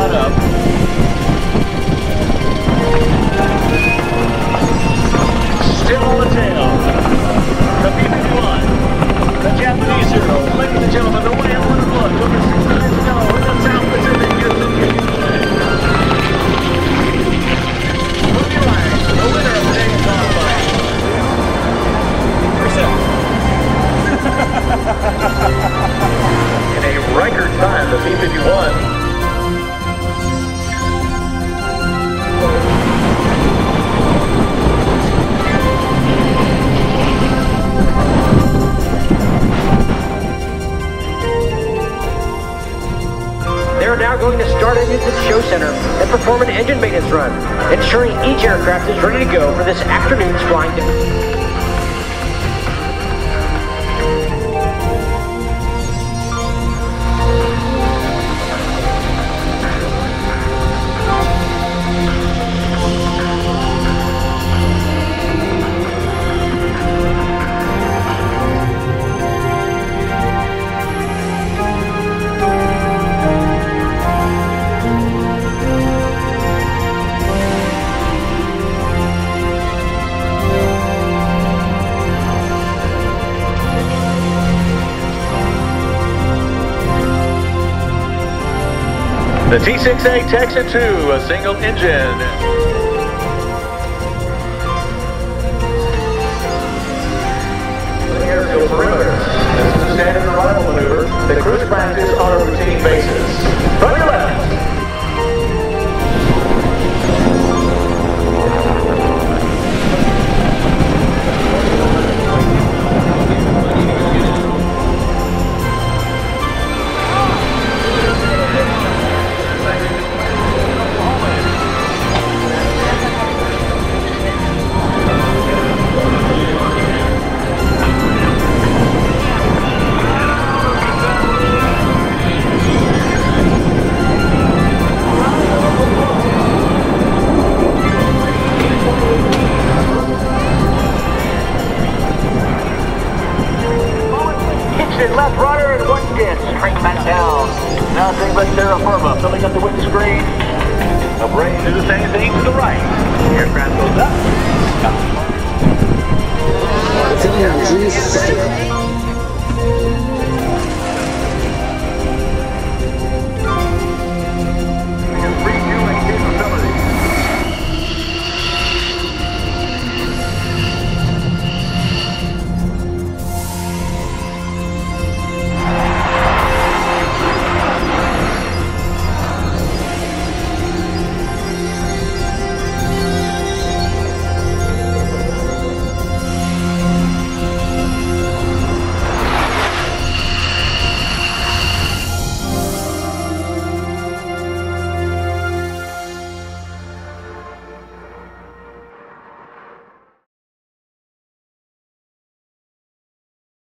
caught up. Still on the tail. The B-51. The Japanese Zero. Ladies and gentlemen, the way I want to look. Over 6 minutes ago in the South Pacific. Movie Line, the winner of today's qualifying. In a record time, the B-51. They're now going to start engines at the show center and perform an engine maintenance run, ensuring each aircraft is ready to go for this afternoon's flying day. The T-6A Texan II, a single engine. Aerial perimeters. This is a standard arrival maneuver that crews practice on a routine basis. From your left. Left rudder and one ditch, straight back down. Nothing but terra firma, filling up the windscreen. The brain do the same thing to the right. Aircraft goes up. Damn, Jesus.